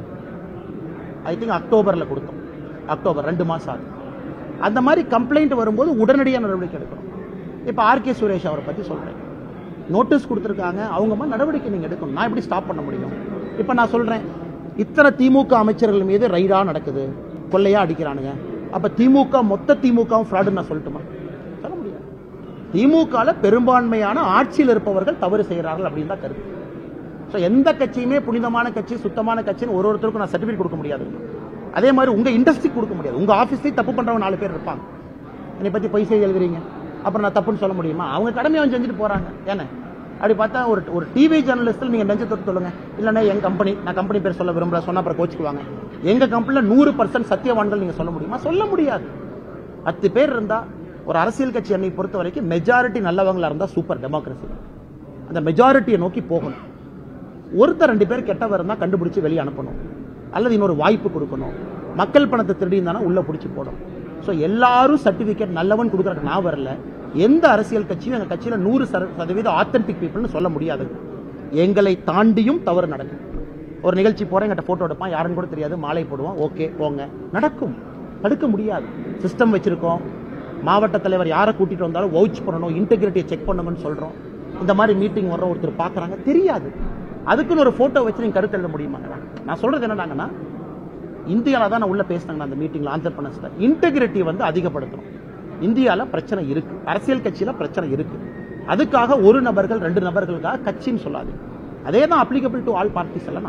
ஐ திங்க் அக்டோபர்ல கொடுத்தோம். அக்டோபர் ரெண்டு மாசம் ஆகுது. அந்த மாதிரி கம்ப்ளைண்ட் வரும்போது உடனடியாக நடவடிக்கை எடுக்கணும். இப்ப ஆர் கே சுரேஷ் அவரை பத்தி சொல்றேன், நோட்டீஸ் கொடுத்திருக்காங்க, அவங்க மாதிரி நடவடிக்கை நீங்க எடுக்கணும். நான் எப்படி ஸ்டாப் பண்ண முடியும்? இப்ப நான் சொல்றேன், இத்தனை திமுக அமைச்சர்கள் மீது ரைடா நடக்குது, கொள்ளையா அடிக்கிறானுங்க. அப்ப திமுக மொத்த திமுகவும் ஃப்ராடுன்னு நான் சொல்லட்டுமா? சொல்ல முடியாது. திமுக பெரும்பான்மையான ஆட்சியில் இருப்பவர்கள் தவறு செய்கிறார்கள் அப்படின்னு தான் கருத்து. எந்த கட்சியுமே புனிதமான கட்சி, சுத்தமான கட்சின்னு ஒரு ஒருத்தருக்கும் நான் சர்டிபிகேட் கொடுக்க முடியாது. அதே மாதிரி உங்க இண்டஸ்ட்ரிக்கு கொடுக்க முடியாது. உங்க ஆபீஸ்லயும் தப்பு பண்றவங்க நாலு பேர் இருப்பாங்க. என்னை பத்தி பைசா எழுதுறீங்க, அப்புறம் நான் தப்புன்னு சொல்ல முடியுமா? அவங்க கடமையை அவங்க செஞ்சுட்டு போறாங்க. ஏன்னா அப்படி பார்த்தா ஒரு ஒரு டிவி ஜேர்னலிஸ்ட் நீங்க நெஞ்ச தொட்டு சொல்லுங்க, இல்லன்னா எங்க கம்பெனி, நான் கம்பெனி பேர் சொல்ல விரும்பல, சொன்னா அப்புறம் கோச்சுக்குவாங்க. எங்க கம்பெனில நூறு பர்சன்ட் சத்தியவான்கள் நீங்க சொல்ல முடியுமா? சொல்ல முடியாது. பத்து பேர் இருந்தா ஒரு அரசியல் கட்சி என்னை பொறுத்த வரைக்கும் மெஜாரிட்டி நல்லவங்களா இருந்தா சூப்பர் டெமோக்ரஸி. அந்த மெஜாரிட்டியை நோக்கி போகணும். ஒருத்தர் ரெண்டு பேர் கெட்டவர் இருந்தா கண்டுபிடிச்சு வெளியே அனுப்பணும், அல்லது இன்னொரு வாய்ப்பு கொடுக்கணும். மக்கள் பணத்தை திருடி இருந்தானா உள்ள பிடிச்சி போடும். ஸோ எல்லாரும் சர்டிபிகேட் நல்லவன் கொடுக்குறதுக்கு நான் வரல. எந்த அரசியல் கட்சியும் எங்க கட்சியில நூறு சதவீத ஆத்தென்டிக் பீப்புள்னு சொல்ல முடியாது. எங்களை தாண்டியும் தவறு நடக்கும். ஒரு நிகழ்ச்சி போறேன், எங்கிட்ட போட்டோ எடுப்பான், யாருன்னு கூட தெரியாது, மாலை போடுவான், ஓகே போங்க, நடக்கும். தடுக்க முடியாது. சிஸ்டம் வச்சிருக்கோம். மாவட்ட தலைவர் யாரை கூட்டிட்டு வந்தாலும் வவுச் பண்ணணும், இன்டெகிரிட்டியை செக் பண்ணணும்னு சொல்றோம். இந்த மாதிரி மீட்டிங் வர்ற ஒருத்தர் பாக்குறாங்க, தெரியாது. அதுக்குன்னு ஒரு போட்டோ வச்சு நீங்க கருத்து எழுத முடியுமா? நான் சொல்றது என்னடாங்கன்னா, இந்தியால தான் நான் உள்ள பேசினாங்க அந்த மீட்டிங்ல ஆன்சர் பண்ண, இன்டெகிரிட்டி வந்து அதிகப்படுத்தணும். இந்தியால பிரச்சனை இருக்கு, அரசியல் கட்சியில பிரச்சனை இருக்கு. அதுக்காக ஒரு நபர்கள் ரெண்டு நபர்களுக்காக கட்சின்னு சொல்லாது. அதே தான் அப்ளிகபிள் டு ஆல் பார்ட்டிஸ் எல்லாம்.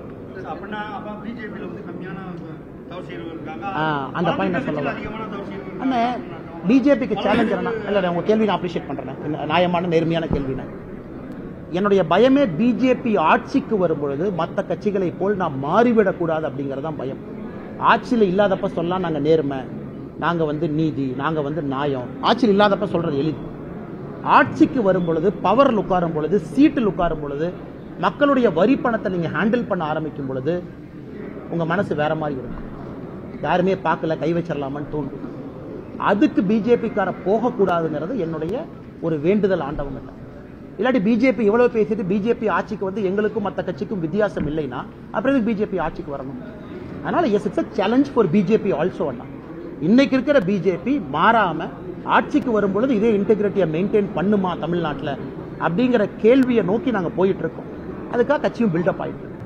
அந்த பாயிண்ட் சொல்லலாம். அண்ணே பிஜேபிக்கு சேலஞ்ச் என்ன இல்ல, உங்க கேள்வி நான் அப்ரிஷியேட் பண்றேன், நியாயமான நேர்மையான கேள்வி. என்னுடைய பயமே பிஜேபி ஆட்சிக்கு வரும்பொழுது மற்ற கட்சிகளை போல் நான் மாறிவிடக்கூடாது அப்படிங்கறதான் பயம். ஆட்சியில் இல்லாதப்ப சொல்லலாம் நாங்க நேர்மை, நாங்க வந்து நீதி, நாங்க வந்து நியாயம். ஆட்சியில் இல்லாதப்ப சொல்றது எளிது. ஆட்சிக்கு வரும் பொழுது, பவரில் உட்காரும் பொழுது, சீட்டில் உட்காரும் பொழுது, மக்களுடைய வரி பணத்தை நீங்க ஹேண்டில் பண்ண ஆரம்பிக்கும் பொழுது உங்க மனசு வேற மாதிரி இருக்கும். யாருமே பார்க்கல, கை வச்சிடலாமான்னு தோணும். அதுக்கு பிஜேபிக்கார போகக்கூடாதுங்கிறது என்னுடைய ஒரு வேண்டுதல் ஆண்டவங்க. இல்லாட்டி பிஜேபி இவ்வளவு பேசிட்டு பிஜேபி ஆட்சிக்கு வந்து எங்களுக்கும் மற்ற கட்சிக்கும் வித்தியாசம் இல்லைன்னா அப்புறம் பிஜேபி ஆட்சிக்கு வரணும். அதனால yes it's a challenge for BJP also. அண்ணா இன்னைக்கு இருக்கிற பிஜேபி மாறாம ஆட்சிக்கு வரும்பொழுது இதே இன்டெகிரிட்டியை மெயின்டைன் பண்ணுமா தமிழ்நாட்டில் அப்படிங்கிற கேள்வியை நோக்கி நாங்க போயிட்டு இருக்கோம். அதுக்காக கட்சியும் பில்டப் ஆயிட்டு இருக்கு.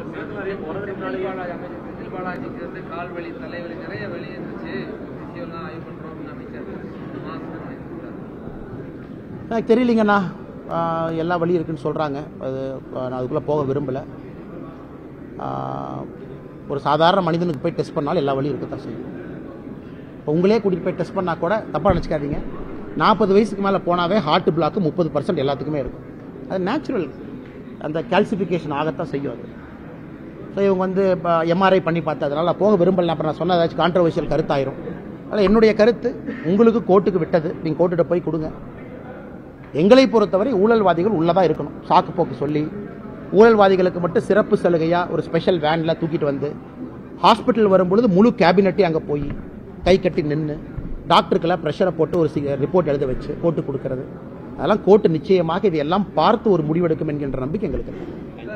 எனக்கு தெரியலீங்கண்ணா, எல்லா வழி இருக்குன்னு சொல்றாங்க. அது நான் அதுக்குள்ள போக விரும்பல. ஒரு சாதாரண மனிதனுக்கு போய் டெஸ்ட் பண்ணாலும் எல்லா வழியும் இருக்கத்தான் செய்யும். இப்போ உங்களே கூட்டிகிட்டு போய் டெஸ்ட் பண்ணால் கூட தப்பாக நினச்சிக்காதீங்க. நாற்பது வயசுக்கு மேலே போனாவே ஹார்ட் பிளாக்கு முப்பது பர்சன்ட் எல்லாத்துக்குமே இருக்கும். அது நேச்சுரல், அந்த கால்சிஃபிகேஷன் ஆகத்தான் செய்யும் அது. ஸோ இவங்க வந்து இப்போ எம்ஆர்ஐ பண்ணி பார்த்து அதனால் நான் போக விரும்பல. அப்புறம் நான் சொன்ன ஏதாச்சும் கான்ட்ரவர்ஷியல் கருத்தாயிரும். அதனால் என்னுடைய கருத்து உங்களுக்கு கோர்ட்டுக்கு விட்டது, நீங்கள் கோர்ட்டுகிட்ட போய் கொடுங்க. எங்களை பொறுத்தவரை ஊழல்வாதிகள் உள்ளதாக இருக்கணும். சாக்கு போக்கு சொல்லி ஊழல்வாதிகளுக்கு மட்டும் சிறப்பு சலுகையாக ஒரு ஸ்பெஷல் வேனில் தூக்கிட்டு வந்து ஹாஸ்பிட்டல் வரும்பொழுது முழு கேபினெட்டே அங்கே போய் கை கட்டி நின்று டாக்டருக்கெல்லாம் ப்ரெஷரை போட்டு ஒரு ரிப்போர்ட் எழுத வச்சு கோர்ட்டு கொடுக்கறது, அதெல்லாம் கோர்ட்டு நிச்சயமாக இது எல்லாம் பார்த்து ஒரு முடிவெடுக்கும் என்கின்ற நம்பிக்கை எங்களுக்கு இருக்கு.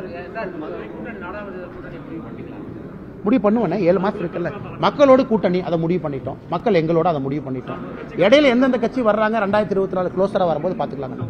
முடிவு பண்ணுவேனே, ஏழு மாதம் இருக்குல்ல. மக்களோடு கூட்டணி அதை முடிவு பண்ணிட்டோம், மக்கள் எங்களோட அதை முடிவு பண்ணிட்டோம். இடையில எந்தெந்த கட்சி வர்றாங்க ரெண்டாயிரத்தி இருபத்தி நாலு க்ளோஸராக வரும்போது பார்த்துக்கலாங்க.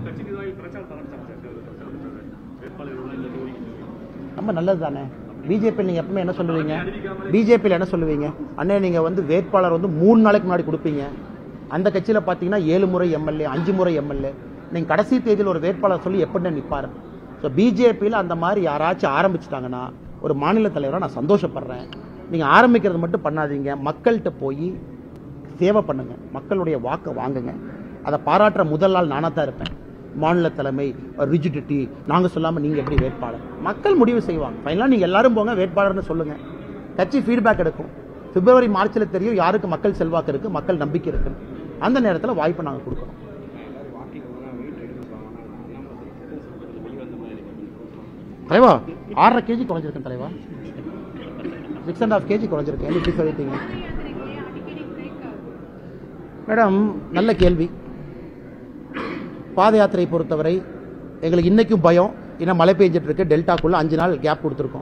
ரொம்ப நல்லது தானே. பிஜேபி நீங்கள் எப்பவுமே என்ன சொல்லுவீங்க, பிஜேபியில் என்ன சொல்லுவீங்க, அண்ணே நீங்கள் வந்து வேட்பாளர் வந்து மூணு நாளைக்கு முன்னாடி கொடுப்பீங்க. அந்த கட்சியில் பார்த்தீங்கன்னா ஏழு முறை எம்எல்ஏ, அஞ்சு முறை எம்எல்ஏ. நீங்கள் கடைசி தேதியில் ஒரு வேட்பாளர் சொல்லி எப்படி நிற்பார். ஸோ பிஜேபியில் அந்த மாதிரி யாராச்சும் ஆரம்பிச்சிட்டாங்கன்னா ஒரு மாநில தலைவராக நான் சந்தோஷப்படுறேன். நீங்கள் ஆரம்பிக்கிறது மட்டும் பண்ணாதீங்க, மக்கள்கிட்ட போய் சேவை பண்ணுங்க, மக்களுடைய வாக்கை வாங்குங்க. அதை பாராட்டுற முதல் நாள் நானாக தான் இருப்பேன். மாநில தலைமை ரிஜிடிட்டி நாங்கள் சொல்லாமல் நீங்கள் எப்படி வேட்பாளர், மக்கள் முடிவு செய்வாங்க. ஃபைனலாக நீங்கள் எல்லாரும் போங்க வேட்பாளர்னு சொல்லுங்கள். கட்சி ஃபீட்பேக் எடுக்கும். பிப்ரவரி மார்ச்சில் தெரியும் யாருக்கு மக்கள் செல்வாக்கு இருக்குது, மக்கள் நம்பிக்கை இருக்குன்னு. அந்த நேரத்தில் வாய்ப்பை நாங்கள் கொடுக்குறோம். தலைவா ஆறரை கேஜி குறைஞ்சிருக்கேன் தலைவா, சிக்ஸ் அண்ட் ஹாஃப் கேஜி குறைஞ்சிருக்கேன். எப்படி சொல்லிட்டீங்க மேடம்? நல்ல கேள்வி. பாத யாத்திரை பொறுத்தவரை எங்களுக்கு இன்னைக்கும் பயம். இன்னும் மழை பெஞ்சிட்டு இருக்கு, டெல்டாக்குள்ள அஞ்சு நாள் கேப் கொடுத்துருக்கோம்.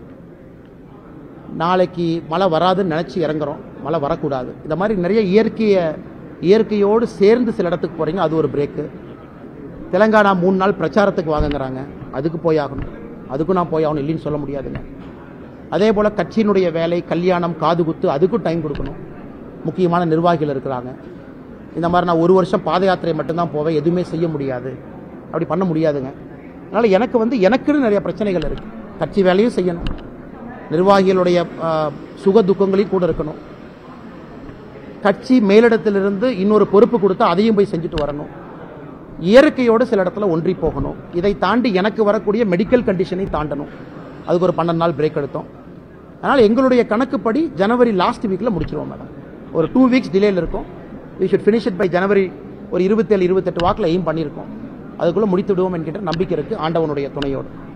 நாளைக்கு மழை வராதுன்னு நினச்சி இறங்குறோம், மழை வரக்கூடாது. இந்த மாதிரி நிறைய இயற்கையை இயற்கையோடு சேர்ந்து சில இடத்துக்கு போகிறீங்க, அது ஒரு பிரேக்கு. தெலங்கானா மூணு நாள் பிரச்சாரத்துக்கு வாங்குங்கிறாங்க, அதுக்கு போயாகணும். அதுக்கும் நான் போய் ஆகணும், இல்லைன்னு சொல்ல முடியாதுங்க. அதே போல் கட்சியினுடைய வேலை, கல்யாணம், காது குத்து, அதுக்கும் டைம் கொடுக்கணும். முக்கியமான நிர்வாகிகள் இருக்கிறாங்க. இந்த மாதிரி நான் ஒரு வருஷம் பாத யாத்திரை மட்டும்தான் போவேன், எதுவுமே செய்ய முடியாது, அப்படி பண்ண முடியாதுங்க. அதனால் எனக்கு வந்து எனக்குன்னு நிறைய பிரச்சனைகள் இருக்குது. கட்சி வேலையும் செய்யணும், நிர்வாகிகளுடைய சுக துக்கங்களையும் கூட இருக்கணும். கட்சி மேலிடத்திலிருந்து இன்னொரு பொறுப்பு கொடுத்தா அதையும் போய் செஞ்சுட்டு வரணும். இயற்கையோடு சில இடத்துல ஒன்றி போகணும். இதை தாண்டி எனக்கு வரக்கூடிய மெடிக்கல் கண்டிஷனை தாண்டணும். அதுக்கு ஒரு பன்னெண்டு நாள் பிரேக் எடுத்தோம். அதனால் எங்களுடைய கணக்குப்படி ஜனவரி லாஸ்ட் வீக்கில் முடிச்சிருவோம் மேடம். ஒரு டூ வீக்ஸ் டிலேயில் இருக்கும். We should finish it by January. ஒரு இருபத்தேழு இருபத்தெட்டு வாக்கில் எய்ம் பண்ணியிருக்கோம். அதுக்குள்ளே முடித்து விடுவோம் என்கின்ற நம்பிக்கை இருக்குது ஆண்டவனுடைய துணையோடு.